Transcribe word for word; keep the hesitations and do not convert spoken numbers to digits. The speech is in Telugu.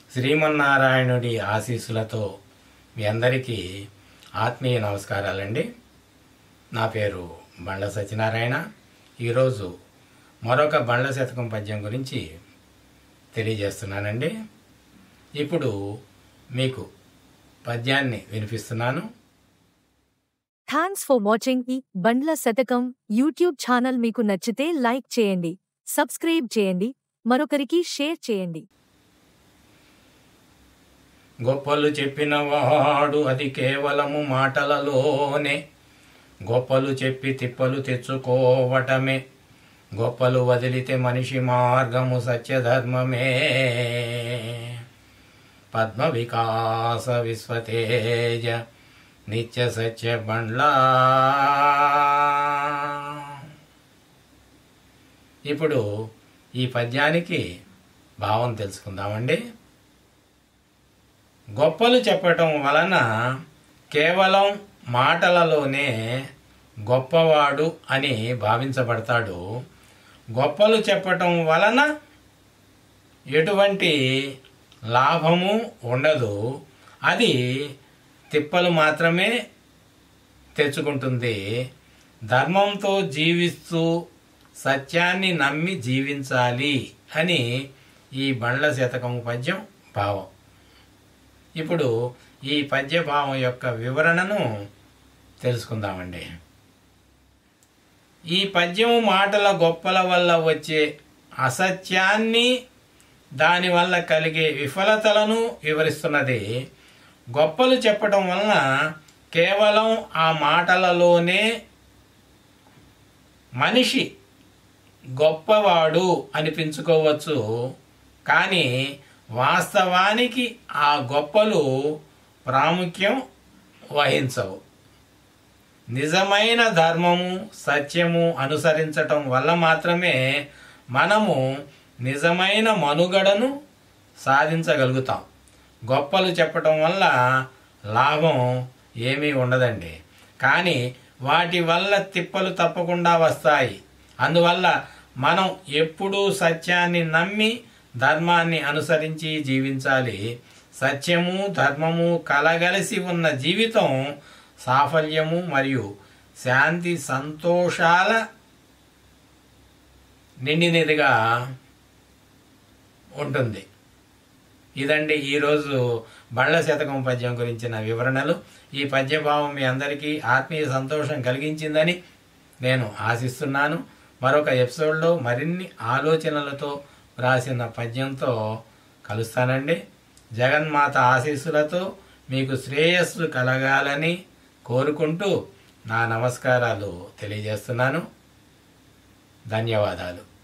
శ్రీమన్నారాయణుడి ఆశీస్సులతో మీ అందరికీ ఆత్మీయ నమస్కారాలండి. నా పేరు బండ్ల సత్యనారాయణ. ఈరోజు మరొక బండ్ల శతకం పద్యం గురించి తెలియజేస్తున్నానండి. ఇప్పుడు మీకు పద్యాన్ని వినిపిస్తున్నాను. థ్యాంక్స్ ఫర్ వాచింగ్ ఈ బండ్ల శతకం యూట్యూబ్ ఛానల్. మీకు నచ్చితే లైక్ చేయండి, సబ్స్క్రైబ్ చేయండి, మరొకరికి షేర్ చేయండి. గొప్పలు చెప్పినవాడు అది కేవలము మాటలలోనే, గొప్పలు చెప్పి తిప్పలు తెచ్చుకోవటమే, గొప్పలు వదిలితే మనిషి మార్గము సత్యధర్మమే. పద్మ వికాస విశ్వతేజ నిత్య సత్య బండ్లా. ఇప్పుడు ఈ పద్యానికి భావం తెలుసుకుందామండి. గొప్పలు చెప్పటం వలన కేవలం మాటలలోనే గొప్పవాడు అని భావించబడతాడు. గొప్పలు చెప్పటం వలన ఎటువంటి లాభము ఉండదు. అది తిప్పలు మాత్రమే తెచ్చుకుంటుంది. ధర్మంతో జీవిస్తూ సత్యాన్ని నమ్మి జీవించాలి అని ఈ బండ్ల శతకం పద్యం భావం. ఇప్పుడు ఈ పద్యభావం యొక్క వివరణను తెలుసుకుందామండి. ఈ పద్యము మాటల గొప్పల వల్ల వచ్చే అసత్యాన్ని, దానివల్ల కలిగే విఫలతలను వివరిస్తున్నది. గొప్పలు చెప్పటం వలన కేవలం ఆ మాటలలోనే మనిషి గొప్పవాడు అనిపించుకోవచ్చు, కానీ వాస్తవానికి ఆ గొప్పలు ప్రాముఖ్యం వహించవు. నిజమైన ధర్మము సత్యము అనుసరించటం వల్ల మాత్రమే మనము నిజమైన మనుగడను సాధించగలుగుతాం. గొప్పలు చెప్పటం వల్ల లాభం ఏమీ ఉండదండి, కానీ వాటి వల్ల తిప్పలు తప్పకుండా వస్తాయి. అందువల్ల మనం ఎప్పుడూ సత్యాన్ని నమ్మి ధర్మాన్ని అనుసరించి జీవించాలి. సత్యము ధర్మము కలగలిసి ఉన్న జీవితం సాఫల్యము మరియు శాంతి సంతోషాల నిండినదిగా ఉంటుంది. ఇదండి ఈరోజు బండ్ల శతకం పద్యం గురించిన వివరణలు. ఈ పద్యభావం మీ అందరికీ ఆత్మీయ సంతోషం కలిగించిందని నేను ఆశిస్తున్నాను. మరొక ఎపిసోడ్లో మరిన్ని ఆలోచనలతో రాసిన పద్యంతో కలుస్తానండి. జగన్మాత ఆశీస్సులతో మీకు శ్రేయస్సు కలగాలని కోరుకుంటూ నా నమస్కారాలు తెలియజేస్తున్నాను. ధన్యవాదాలు.